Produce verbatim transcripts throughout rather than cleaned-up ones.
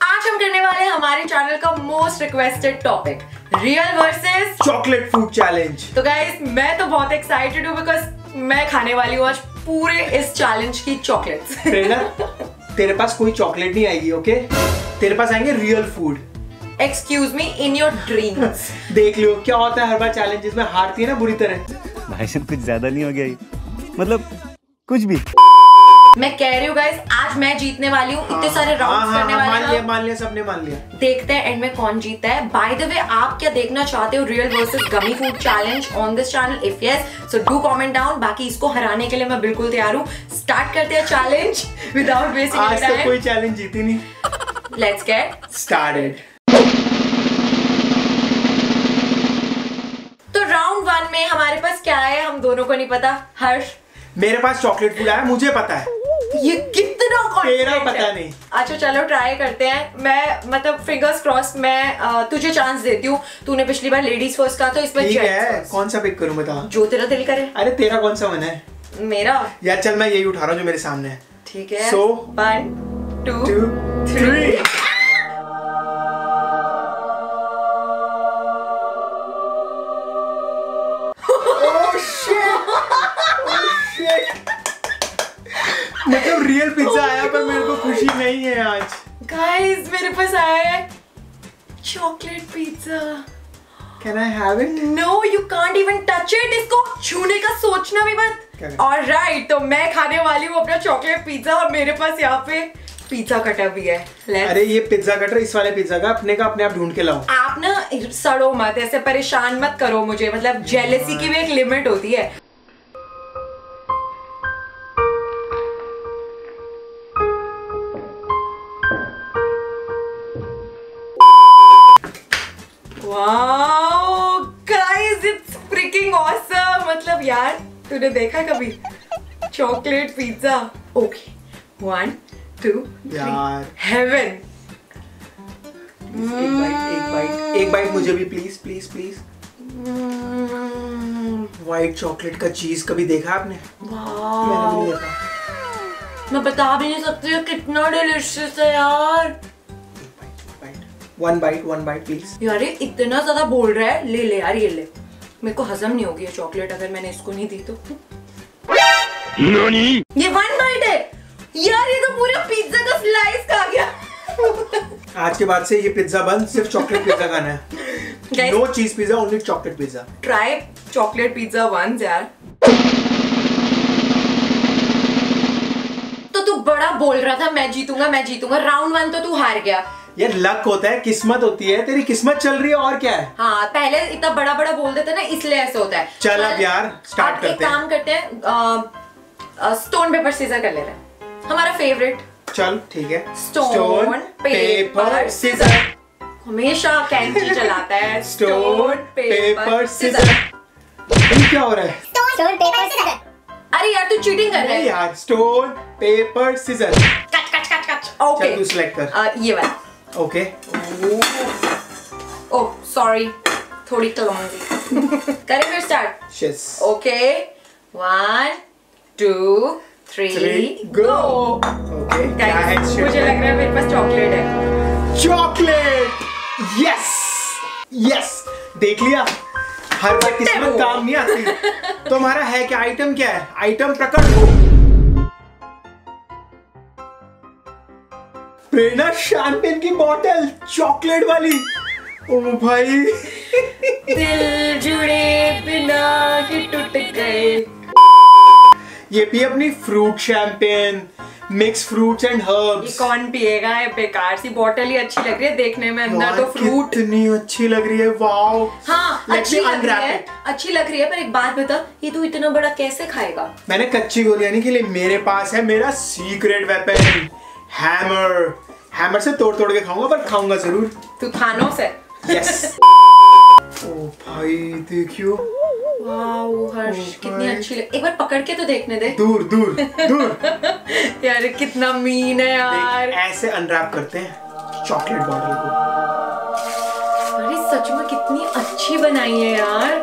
आज हम करने वाले हैं हमारे चैनल का most requested topic, real versus chocolate food challenge. तो गाइस मैं तो बहुत एक्साइटेड हूँ बिकॉज मैं खाने वाली हूँ आज पूरे इस चैलेंज की चॉकलेट्स। प्रेरणा, तेरे पास कोई चॉकलेट नहीं आएगी, ओके? तेरे पास आएंगे real food. Excuse me, in your dreams. देख लियो क्या होता है हर बार चैलेंजेस में, हारती है ना बुरी तरह। भाई साहब कुछ ज्यादा नहीं हो गया ये? मतलब कुछ भी। मैं कह रही हूँ गाइस, आज मैं जीतने वाली हूँ। इतने सारे राउंड्स हाँ, करने हाँ, वाले मान हैं। लिया मान लिया सबने मान लिया। देखते हैं एंड में कौन जीतता है। बाय द वे, आप क्या देखना चाहते हो, real versus gummy food challenge on this channel? If yes so do comment down. बाकी इसको हराने के लिए मैं बिल्कुल तैयार हूँ। स्टार्ट करते हैं चैलेंज विदाउट वेस्टिंग आज टाइम। तक कोई चैलेंज जीती नहीं। Let's get started. तो राउंड वन में हमारे पास क्या है, हम दोनों को नहीं पता। हर्ष, मेरे पास चॉकलेट फूड आया, मुझे पता है। ये कितना तेरा confident पता है। नहीं। अच्छा चलो ट्राई करते हैं। मैं मतलब फिंगर्स क्रॉस, मैं आ, तुझे चांस देती हूँ। तूने पिछली बार लेडीज फर्स्ट कहा, तो इस बार ठीक जेंट्स है, फर्स्ट। कौन सा पिक करूं बता। जो तेरा दिल करे। अरे तेरा कौन सा मन है? मेरा यार चल मैं यही उठा रहा हूँ जो मेरे सामने है। ठीक है। So, one two two three. मतलब रियल पिज्जा आया पर मेरे को खुशी नहीं है आज। गाइस मेरे पास आया है chocolate pizza. Can I have it? No you can't even touch it. इसको छूने का सोचना भी मत। ऑलराइट, तो मैं खाने वाली हूँ अपना चॉकलेट पिज्जा और मेरे पास यहाँ पे पिज्जा कटर भी है। Let's... अरे ये पिज्जा कटर इस वाले पिज्जा का अपने का अपने आप ढूंढ के लाओ। आप ना सड़ो मत, ऐसे परेशान मत करो मुझे। मतलब जेलेसी की भी एक लिमिट होती है। Wow guys, it's freaking awesome. मतलब यार तूने देखा कभी chocolate pizza? Okay, one two यार हेवन। एक बाइट एक बाइट एक बाइट मुझे भी please please please. White chocolate का चीज कभी देखा आपने? मैंने भी नहीं देखा। मैं बता भी नहीं सकती कितना डिलीशियस है यार। One bite one bite please. यार ये इतना ज्यादा बोल रहा है, ले ले यार ये ले। मेरे को हजम नहीं होगी ये चॉकलेट अगर मैंने इसको नहीं दी तो। नानी? ये वन बाइट है यार, ये तो पूरा पिज्जा का स्लाइस खा गया। आज के बाद से ये पिज्जा बंद, सिर्फ चॉकलेट पिज्जा खाना है। No cheese pizza, only chocolate pizza. Try chocolate pizza once यार। तो तू बड़ा बोल रहा था मैं जीतूंगा मैं जीतूंगा। राउंड वन तो तू हार गया। यार लक होता है, किस्मत होती है। तेरी किस्मत चल रही है और क्या है। हाँ, पहले इतना बड़ा बड़ा बोल देते ना, इसलिए ऐसे होता है। चल अब यार स्टार्ट करते हैं। एक काम करते हैं, स्टोन पेपर सीजर कर लेते हैं, हमारा फेवरेट। चल ठीक है। Stone paper scissor. हमेशा कैंची चलाता है। Stone paper scissor. क्या हो रहा है? Stone paper scissor. अरे यार तू चीटिंग कर रहा है यार। Stone paper scissor. कच कच कच कच। ओके चल तू सिलेक्ट कर। uh, ये वाला। ओके। ओह सॉरी, थोड़ी क्लमजी। करें फिर start. Yes. Okay, one two three go. Okay, क्या है? मुझे लग रहा है मेरे पास चॉकलेट है। चॉकलेट। यस यस, देख लिया, हर बार किस्मत काम नहीं आती। तुम्हारा है क्या? आइटम क्या है? आइटम प्रकट हो। प्रेरणा शैंपेन की बोतल, चॉकलेट वाली। ओ भाई। दिल जुड़े बिना ही टूट गए। ये पी अपनी fruit champagne, mix fruits and ये हर्ब्स। कौन पिएगा? ये बेकार सी बोतल ही अच्छी लग रही है देखने में, अंदर तो फ्रूट। कितनी अच्छी लग रही है। वाओ। हाँ Let अच्छी me लग रही unwrap है, it. अच्छी लग रही है। पर एक बात बता, ये तू इतना बड़ा कैसे खाएगा? मैंने कच्ची गोलियां नहीं खेली, मेरे पास है मेरा सीक्रेट वेपन, हैमर। हैमर से तोड़ तोड़ के खाऊंगा, पर खाऊंगा जरूर। तू थानोस है। यस। ओ भाई देखियो। वाओ हर्ष, Oh कितनी भाई। अच्छी लग। एक बार पकड़ के तो देखने दे। दूर दूर दूर। यार कितना मीन है यार। देख, ऐसे अनरैप करते हैं चॉकलेट बॉटल को। अरे सच में कितनी अच्छी बनाई है यार।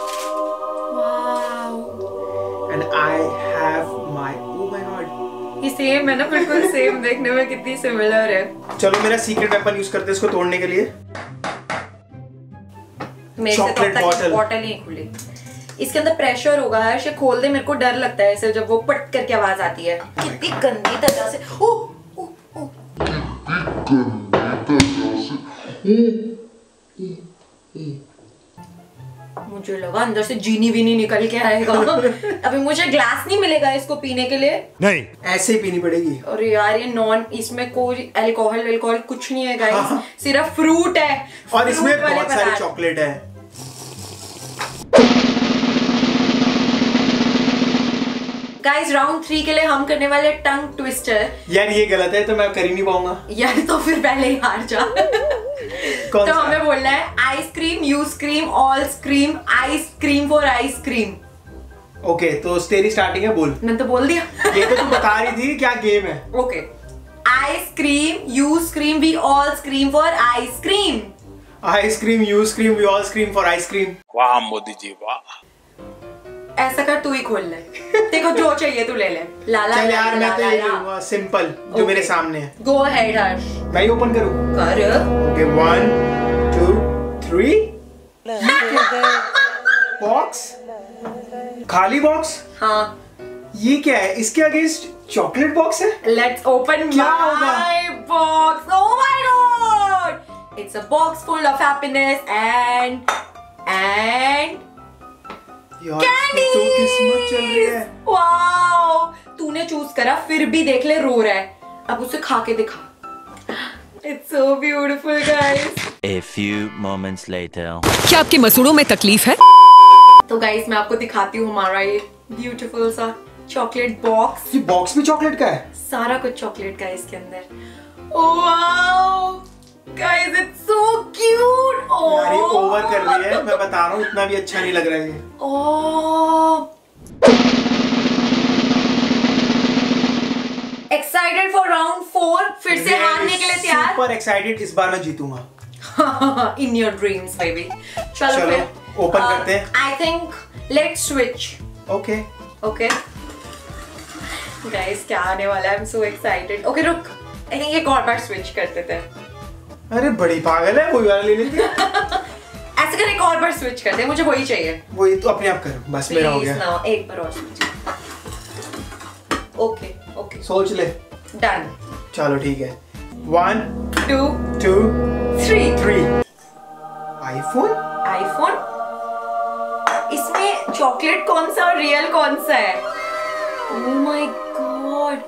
Wow. And I have my, oh my god, ये सेम है ना, बिल्कुल सेम, देखने में कितनी सिमिलर है। चलो मेरा सीक्रेट वेपन यूज करते हैं इसको तोड़ने के लिए। मेरे से तो तक बॉटल ही खुली। इसके अंदर प्रेशर होगा हर्ष, खोल दे, मेरे को डर लगता है ऐसे जब वो पट करके आवाज आती है। कितनी गंदी तरह से ओ, ओ, ओ। मुझे लगा अंदर से जीनी वीनी निकल के आएगा। अभी मुझे ग्लास नहीं मिलेगा इसको पीने के लिए। नहीं, ऐसे ही पीनी पड़ेगी। अरे यार ये नॉन, इसमें कोई अल्कोहल वेल्कोहल कुछ नहीं है गाइस, हाँ। सिर्फ फ्रूट है और इसमें बहुत सारे चॉकलेट है। गाइस राउंड थ्री के लिए हम करने वाले टंग ट्विस्टर। यार ये गलत है तो मैं कर ही नहीं पाऊंगा। यार तो फिर पहले ही हार जा। कौन तो हमें बोलना है ice cream, you scream, all scream, ice cream for ice cream. Okay तो तेरी स्टार्टिंग है, बोल। मैंने तो बोल दिया। ये तो तू बता रही थी क्या गेम है। Okay, ice cream, you scream, we all scream for ice cream. Ice cream, you scream, we all scream for ice cream. वाह मोदी जी वाह। ऐसा कर, तू ही खोल ले, देखो जो चाहिए तू ले ले। लाला चल यार मैं तो ये लूंगा सिंपल जो okay. मेरे सामने है। Go ahead Harsh. मैं ओपन करूं? कर। Okay one two three. Box, खाली बॉक्स। हाँ ये क्या है? इसके अगेंस्ट चॉकलेट बॉक्स है। Let's open my box. Oh my god, it's a box full of happiness and and candy. तो किस्मत चल रही है। वाओ, तूने चूज करा फिर भी देख ले रो रहा है, अब उसे खा के दिखा। It's so beautiful guys. A few moments later. क्या आपके मसूड़ों में तकलीफ है? तो गाइस मैं आपको दिखाती हूँ हमारा ये ब्यूटीफुल सा चॉकलेट बॉक्स। ये बॉक्स भी चॉकलेट का है? सारा कुछ चॉकलेट का है इसके अंदर। Wow guys it's so cute. यार ये ओवर कर रही है, मैं बता रहा हूँ, इतना भी अच्छा नहीं लग रहा है ये। Oh, excited for round four, फिर से हारने के लिए तैयार? सुपर एक्साइटेड, इस बार मैं जीतूंगा। In your dreams baby. चलो, चलो फिर ओपन uh, करते हैं। I think let's switch. Okay okay guys क्या आने वाला है, I am so excited. Okay रुक, आई थिंक एक और बार स्विच करते थे। अरे बड़ी पागल है, वही वाला ले लेती। ऐसे कर, एक और बार स्विच करते हैं, मुझे वही चाहिए। वही तो अपने आप कर, बस मेरा हो गया। ना, एक बार और स्विच। ओके ओके सोच ले। डन। चलो ठीक है। One two two three three. IPhone, iPhone. इसमें चॉकलेट कौन सा और रियल कौन सा है? Oh my god,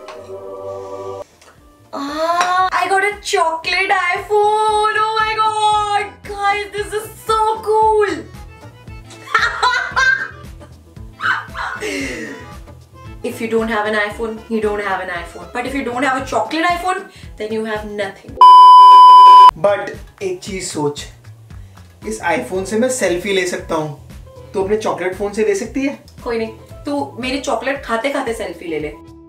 Ah, I got a chocolate iPhone. Oh my god, guys, this is so cool. If you don't have an iPhone, you don't have an iPhone. But if you don't have a chocolate iPhone, then you have nothing. But एक चीज सोच, इस iPhone से मैं selfie ले सकता हूँ, तो अपने चॉकलेट फोन से ले सकती है? कोई नहीं, तू मेरी चॉकलेट खाते खाते सेल्फी ले ले।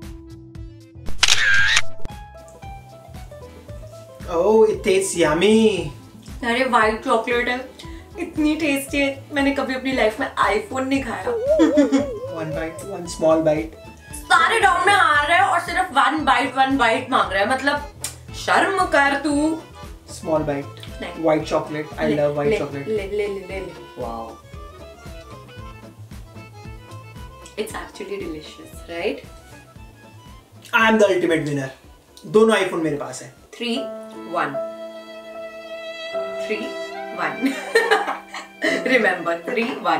Oh, it tastes yummy. अरे व्हाइट चॉकलेट है, इतनी टेस्टी है, मैंने कभी अपनी लाइफ में आईफोन नहीं खाया। One bite, one small bite. सारे राउंड में हार रहा है और सिर्फ वन बाइट वन बाइट मांग रहा है, मतलब शर्म कर तू। Small bite. White chocolate. I love white chocolate. ले ले ले ले ले। Wow. It's actually delicious, right? I'm the ultimate winner. दोनों आईफोन मेरे पास है। Three, one. Three, one. Remember, three, one.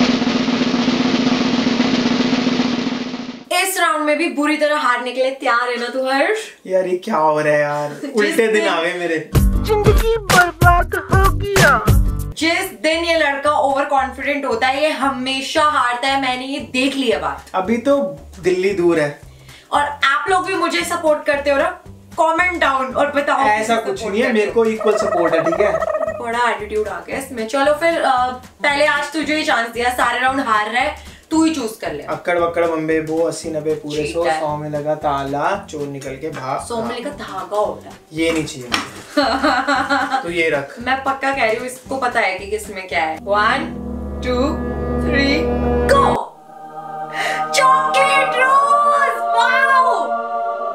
इस राउंड में भी बुरी तरह हारने के लिए तैयार है ना तू हर्ष? यार ये क्या हो रहा है यार, उल्टे दिन आ गए मेरे। जिंदगी बर्बाद हो गया। जिस दिन ये लड़का ओवर कॉन्फिडेंट होता है ये हमेशा हारता है, मैंने ये देख लिया बात। अभी तो दिल्ली दूर है। और आप लोग भी मुझे सपोर्ट करते हो ना, कमेंट डाउन और बताओ। ऐसा कुछ नहीं है, मेरे को इक्वल सपोर्ट है, ठीक है? बड़ा एटीट्यूड आ गया इसमें। चलो फिर आ, पहले आज तुझे ही चांस दिया, सारे राउंड हार रहा है, तू ही चूज कर ले। अक्कड़ बक्कड़ बम्बे बो, अस्सी नब्बे पूरे सौ, सौ में लगा ताला, चोर निकल के भाग। सौ में लगा धागा होता है, ये नहीं चाहिए मुझे। तो ये रख। मैं पक्का कह रही हूँ, इसको पता है कि किसमें क्या है। One two three go. Chocolate rose, wow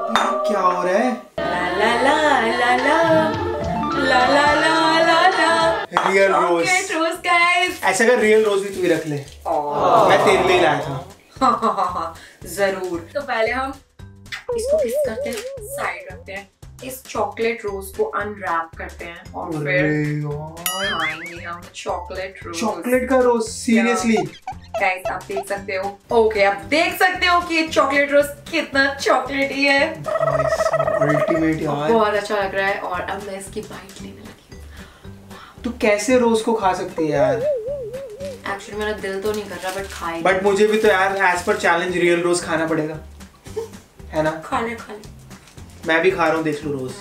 क्या हो रहा है? ला ला ला ला ला ला ला ला ला ला रियल रोज। Rose guys. ऐसा कर रियल रोज भी तू ही रख ले। मैं तेरे लिए लाया था। जरूर। तो पहले हम इसको किस करते हैं, साइड रखते हैं, इस चॉकलेट रोज को अनरैप करते हैं और फिर खाएंगे हम चॉकलेट रोज। चॉकलेट का रोज? सीरियसली गाइस आप देख सकते हो। ओके आप देख सकते हो कि चॉकलेट रोज कितना चॉकलेटी है। अल्टीमेट यार, बहुत अच्छा लग रहा है। और अब मैं इसकी बाइट लेने लगी हूँ। तू कैसे रोज को खा सकती है यार? एक्चुअली मेरा दिल तो नहीं कर रहा बट खाएगी। बट मुझे भी तो यार एज पर चैलेंज रियल रोज खाना पड़ेगा, है ना? खा ले खा ले। मैं भी खा रहा हूँ, देख लो रोज।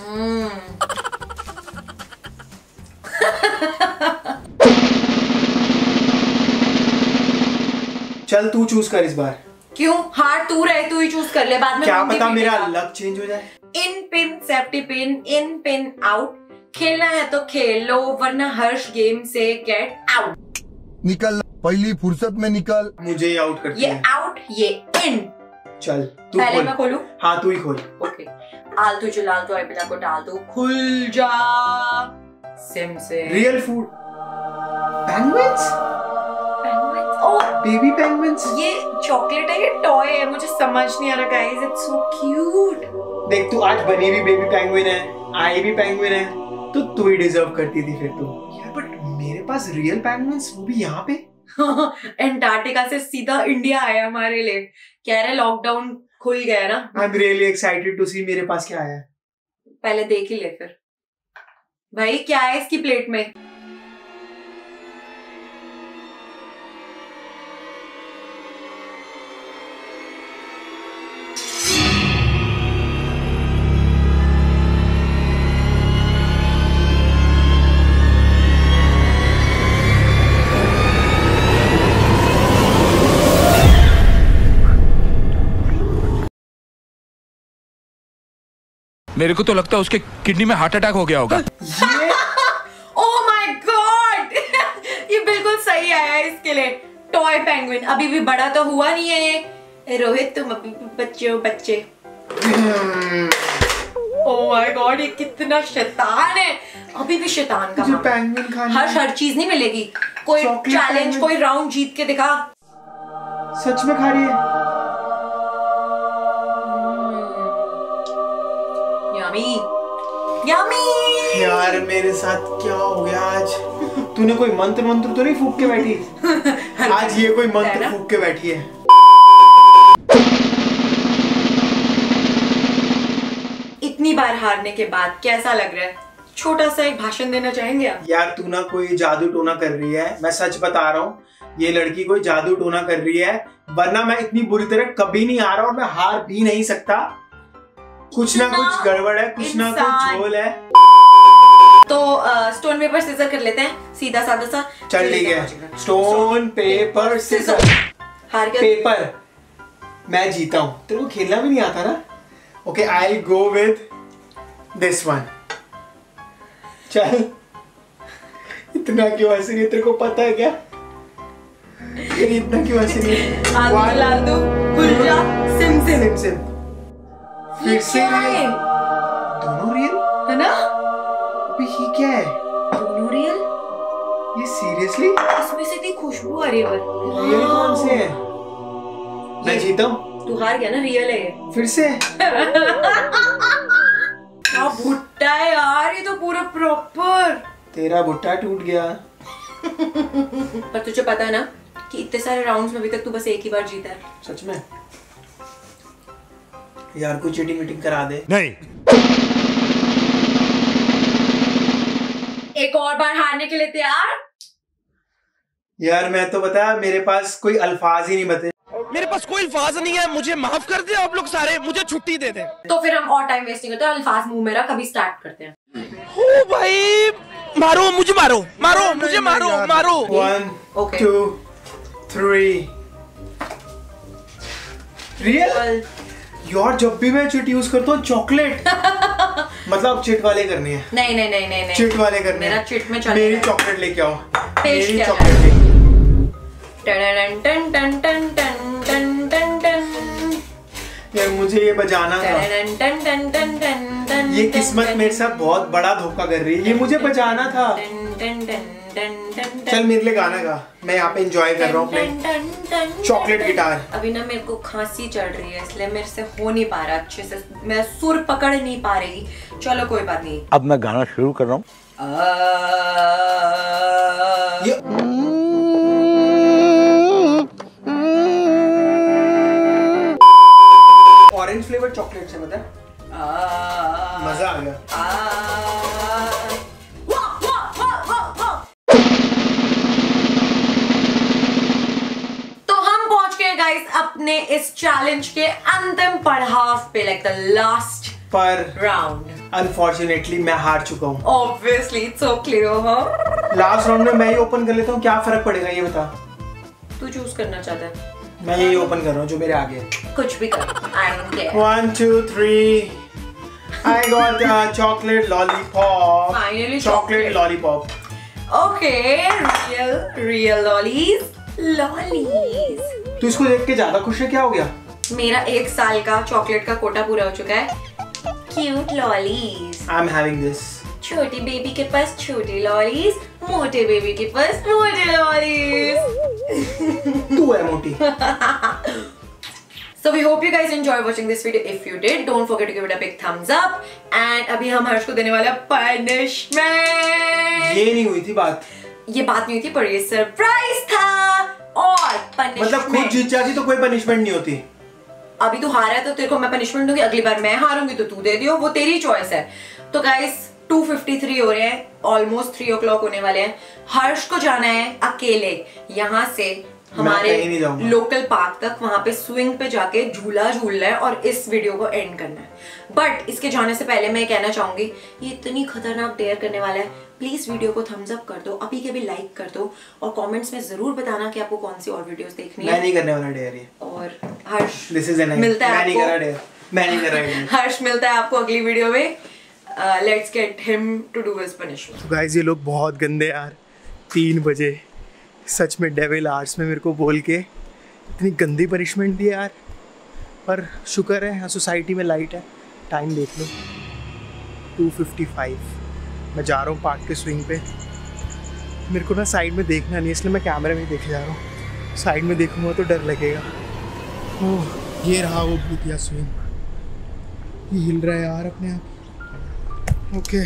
चल तू चूज कर इस बार। क्यों? हार तू रहे, तू ही चूज कर ले, बाद में क्या पता मेरा लक चेंज हो जाए। In pin safety pin, in pin out. खेलना है तो खेल लो वरना हर्ष गेम से गेट आउट। निकल, पहली फुर्सत में निकल। मुझे ही आउट करती ये है। आउट ये इन। चल तू पहले खोल। मैं खोलूं? हाँ तू ही खोल। ओके। आलतू जलालतू अरबिला को डाल दो, खुल जा सिम से। Real food. Penguins? Penguins? Oh baby penguins. ये चॉकलेट है, ये टॉय है, मुझे समझ नहीं आ रहा गाइस। It's so cute. देख तू आज बनी भी बेबी पेंगुइन है, आई भी पेंगुइन है, तो तू ही डिजर्व करती थी फिर तू। यार बट मेरे पास रियल पेंगुइन्स, वो भी यहाँ पे। एंटार्क्टिका से सीधा इंडिया आया हमारे लिए। कह रहे लॉकडाउन खुल गया ना। I am really excited to see मेरे पास क्या आया है। पहले देख ही ले फिर। भाई क्या है इसकी प्लेट में? मेरे को तो लगता है उसके किडनी में हार्ट अटैक हो गया होगा। ये ओह माय गॉड ये बिल्कुल सही आया है इसके लिए। Toy penguin. अभी भी बड़ा तो हुआ नहीं है ये। रोहित तुम अभी बच्चे हो बच्चे। ओह माय गॉड ये कितना शैतान है। अभी भी शैतान का मुझे मामा। पेंगुइन खाना हर है। हर चीज नहीं मिलेगी। कोई Chocolate चैलेंज, penguin। कोई राउंड जीत के दिखा। सच में खा रही है? Yummy yummy. यार मेरे साथ क्या हो गया आज? तूने कोई मंत्र मंत्र तो नहीं फूक के बैठी? आज ये कोई मंत्र फूक के बैठी है। इतनी बार हारने के बाद कैसा लग रहा है? छोटा सा एक भाषण देना चाहेंगे आप? यार तू ना कोई जादू टोना कर रही है, मैं सच बता रहा हूँ। ये लड़की कोई जादू टोना कर रही है, वरना मैं इतनी बुरी तरह कभी नहीं हारा और मैं हार भी नहीं सकता। कुछ ना कुछ गड़बड़ है, कुछ ना कुछ झोल है। तो स्टोन पेपर सीजर कर लेते हैं, सीधा साधा सा। चल ठीक है, स्टोन पेपर सीजर। हार गया। पेपर। मैं जीता हूँ, तेरे को खेलना भी नहीं आता ना। Okay I go with this one. चल इतना क्यों हंस रही है, तेरे को पता है क्या? तेरी इतना क्यों हंस रही है? आलू लालू खुल जा सिम सिम। SIM SIM. ये फिर से क्या है? रियल। दोनों रियल है ना? अबे ये क्या है? दोनों रियल। ये सीरियसली इसमें से इतनी खुशबू आ रही है पर। रियल कौन से है? मैं जीता हूँ। तू हार गया ना, रियल है ये। फिर से क्या भुट्टा है यार, ये तो पूरा प्रॉपर। तेरा भुट्टा टूट गया। पर तुझे पता है ना कि इतने सारे राउंड्स में अभी तक तू बस एक ही बार जीता है। सच में? यार कोई चीटिंग वीटिंग करा दे। नहीं। एक और बार हारने के लिए तैयार? यार मैं तो बता, मेरे पास कोई अल्फाज ही नहीं बते। मेरे पास कोई अल्फाज नहीं है, मुझे माफ कर दे आप लोग सारे, मुझे छुट्टी दे दे। तो फिर हम और टाइम वेस्ट नहीं करते, अल्फाज मुंह में रख, अभी स्टार्ट करते हैं। ओ भाई मारो मुझे, मारो मारो मुझे, मारो मारो। One Okay. Two three. Real? यार जब भी मैं चिट यूज करता हूँ चॉकलेट मतलब चिट वाले करने हैं। नहीं नहीं नहीं नहीं नहीं। चिट वाले करने मेरा हैं। चिट में चल मेरी रहा है। चॉकलेट लेके आओ। पेश मेरी किया चॉकलेट जाए। लेके। टन टन टन टन टन टन टन टन। यार मुझे ये बजाना था। टन टन टन टन टन टन। ये किस्मत मेरे साथ बहुत बड़ा धोखा कर रही है। ये मुझे बजाना था। टन टन टन टन टन। चल मेरे लिए गाना गा, मैं यहाँ पे एंजॉय कर रहा हूँ अपने चॉकलेट गिटार। अभी ना मेरे को खांसी चढ़ रही है, इसलिए मेरे से हो नहीं पा रहा अच्छे से, मैं सुर पकड़ नहीं पा रही। चलो कोई बात नहीं, अब मैं गाना शुरू कर रहा हूँ। ये ऑरेंज फ्लेवर चॉकलेट से मतलब मजा आ गया। तो हम पहुंच गए गाइस अपने इस चैलेंज के अंतिम पड़ाव पे, लाइक द लास्ट पर राउंड। अनफॉर्चुनेटली मैं हार चुका हूँ। Obviously it's so clear. Last round में मैं ही ओपन कर लेता हूँ, क्या फर्क पड़ेगा ये बता। तू चूज करना चाहता है? मैं यही ओपन कर रहा हूँ जो मेरे आगे है। कुछ भी कर, I don't care. One, two, three. I got a chocolate lollipop. Finally chocolate chocolate. lollipop. Okay, real, real lollies, lollies. तू इसको देख के ज्यादा खुश है, क्या हो गया? मेरा एक साल का चॉकलेट का कोटा पूरा हो चुका है। Cute lollies. I'm having this. छोटी बेबी के पास छोटी लॉलीज, मोटे बेबी के पास मोटे लॉलीज। तू है मोटी। So we hope you guys enjoyed watching this video. If you did, don't forget to give it a big thumbs up. And अभी हम हर्ष को देने वाले punishment. ये नहीं हुई थी बात। ये बात नहीं हुई थी, पर ये सरप्राइज था। और punishment, मतलब खुद जीत जाती तो कोई पनिशमेंट नहीं होती। अभी तू हारा है तो तेरे को मैं पनिशमेंट दूंगी, अगली बार मैं हारूंगी तो तू दे दियो, वो तेरी चॉइस है। तो गाइस टू फिफ्टी थ्री हो रहे हैं, ऑलमोस्ट थ्री ओ क्लॉक होने वाले हैं। हर्ष को जाना है अकेले यहाँ से हमारे लोकल पार्क तक, वहां पे स्विंग पे जाके झूला झूलना है और इस वीडियो को एंड करना है। बट इसके जाने से पहले मैं कहना चाहूंगी, ये इतनी खतरनाक डेयर करने वाला है, प्लीज वीडियो को थम्स अप कर दो, अभी के भी लाइक कर दो और कमेंट्स में जरूर बताना कि आपको कौन सी और वीडियोस देखनी है। मैं नहीं करने वाला डेयर ये। और हर्ष दिस इज एन मिलता है मैं नहीं आपको, कर रहा डेयर, मैं नहीं कर रहा। हर्ष मिलता है आपको अगली वीडियो में। Let's get him to do his punishment. तो गाइस ये लोग बहुत गंदे यार, तीन बजे सच में डेविल आर्ट्स में मेरे को बोल के इतनी गंदी पनिशमेंट दी यार। पर शुक्र है यहाँ सोसाइटी में लाइट है। टाइम देख लो टू फिफ्टी फाइव। मैं जा रहा हूँ पार्क के स्विंग पे। मेरे को ना साइड में देखना नहीं, इसलिए मैं कैमरे में देखे जा रहा हूँ। साइड में देखूँगा तो डर लगेगा। ओह ये रहा वो भूतिया स्विंग, ये हिल रहा है यार अपने आप। ओके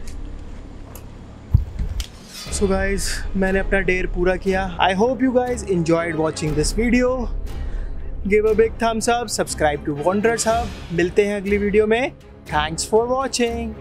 सो गाइज मैंने अपना डेयर पूरा किया। I hope you guys enjoyed watching this video. Give a big thumbs up, subscribe to Wanderers Hub. मिलते हैं अगली वीडियो में। Thanks for watching.